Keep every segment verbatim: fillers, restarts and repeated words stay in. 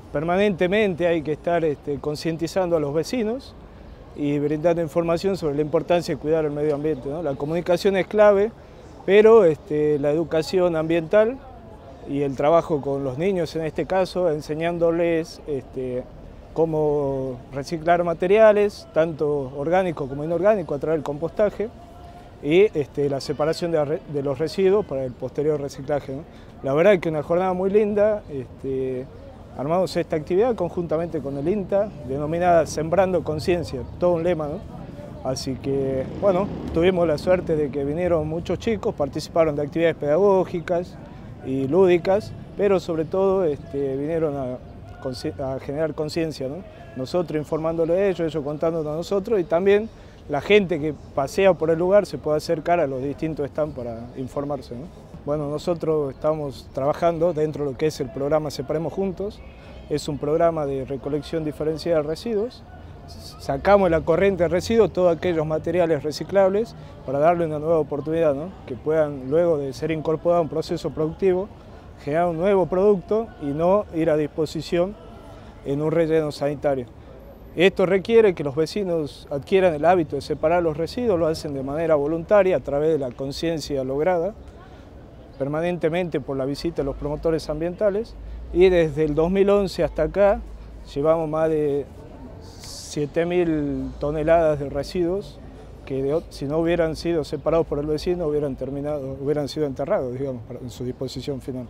permanentemente hay que estar este, concientizando a los vecinos y brindando información sobre la importancia de cuidar el medio ambiente, ¿no? La comunicación es clave, pero este, la educación ambiental y el trabajo con los niños en este caso, enseñándoles este, cómo reciclar materiales, tanto orgánicos como inorgánicos, a través del compostaje y este, la separación de, de los residuos para el posterior reciclaje, ¿no? La verdad es que una jornada muy linda, este, armamos esta actividad conjuntamente con el INTA, denominada Sembrando Conciencia, todo un lema, ¿no? Así que, bueno, tuvimos la suerte de que vinieron muchos chicos, participaron de actividades pedagógicas y lúdicas, pero sobre todo este, vinieron a, a generar conciencia, ¿no? Nosotros informándole a ellos, ellos contándonos a nosotros, y también la gente que pasea por el lugar se puede acercar a los distintos stands para informarse, ¿no? Bueno, nosotros estamos trabajando dentro de lo que es el programa Separemos Juntos. Es un programa de recolección diferenciada de residuos. Sacamos de la corriente de residuos todos aquellos materiales reciclables para darle una nueva oportunidad, ¿no? Que puedan, luego de ser incorporados a un proceso productivo, generar un nuevo producto y no ir a disposición en un relleno sanitario. Esto requiere que los vecinos adquieran el hábito de separar los residuos, lo hacen de manera voluntaria a través de la conciencia lograda permanentemente por la visita de los promotores ambientales, y desde el dos mil once hasta acá llevamos más de siete mil toneladas de residuos que de, si no hubieran sido separados por el vecino hubieran, terminado, hubieran sido enterrados, digamos, en su disposición final.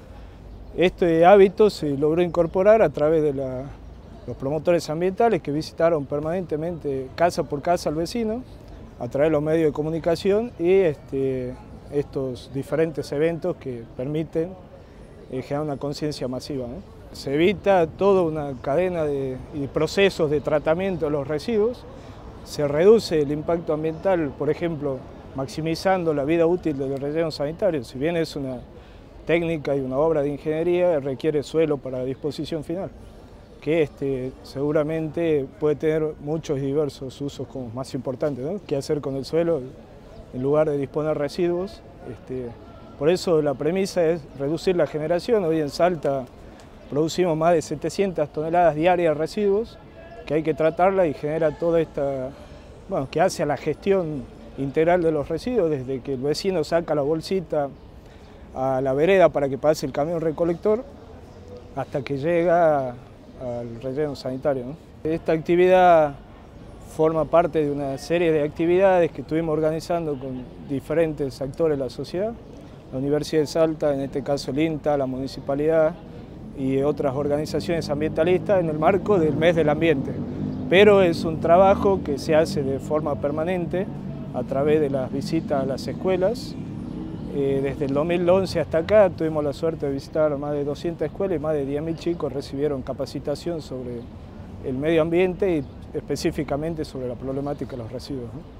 Este hábito se logró incorporar a través de la, los promotores ambientales que visitaron permanentemente casa por casa al vecino, a través de los medios de comunicación y este, estos diferentes eventos que permiten eh, generar una conciencia masiva, ¿no? Se evita toda una cadena de y procesos de tratamiento de los residuos, se reduce el impacto ambiental, por ejemplo, maximizando la vida útil del relleno sanitario. Si bien es una técnica y una obra de ingeniería, requiere suelo para la disposición final, que este, seguramente puede tener muchos y diversos usos como más importantes, ¿no? ¿Qué hacer con el suelo en lugar de disponer residuos? Este, por eso la premisa es reducir la generación. Hoy en Salta producimos más de setecientas toneladas diarias de residuos que hay que tratarla y genera toda esta, bueno, que hace a la gestión integral de los residuos, desde que el vecino saca la bolsita a la vereda para que pase el camión recolector hasta que llega al relleno sanitario, ¿no? Esta actividad forma parte de una serie de actividades que estuvimos organizando con diferentes actores de la sociedad, la Universidad de Salta, en este caso el INTA, la Municipalidad y otras organizaciones ambientalistas en el marco del Mes del Ambiente. Pero es un trabajo que se hace de forma permanente a través de las visitas a las escuelas. Eh, desde el dos mil once hasta acá tuvimos la suerte de visitar más de doscientas escuelas y más de diez mil chicos recibieron capacitación sobre el medio ambiente y específicamente sobre la problemática de los residuos, ¿no?